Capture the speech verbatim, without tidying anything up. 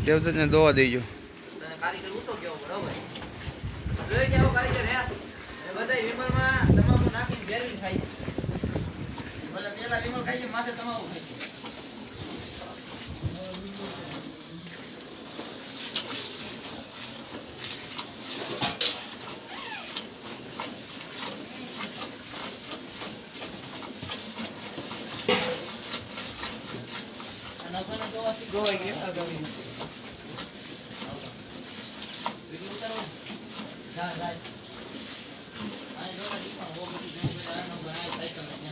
દેવદત્ત ને દોવા દેજો. કારીગર ઉતો કેવો બરોબર જોઈ કેવો કારીગર હે એ બધાય વિમલમાં તમાકુ નાખીને ભેરવીને ખાય છે. ભલે પેલા વિમલ ખાઈ માથે તમાકુ ખાય છે. ગોવાઈ ગયા આગળ જા જા આ જો ઈ પણ ઓ બધી જો આ નો બનાય સાયકલ ને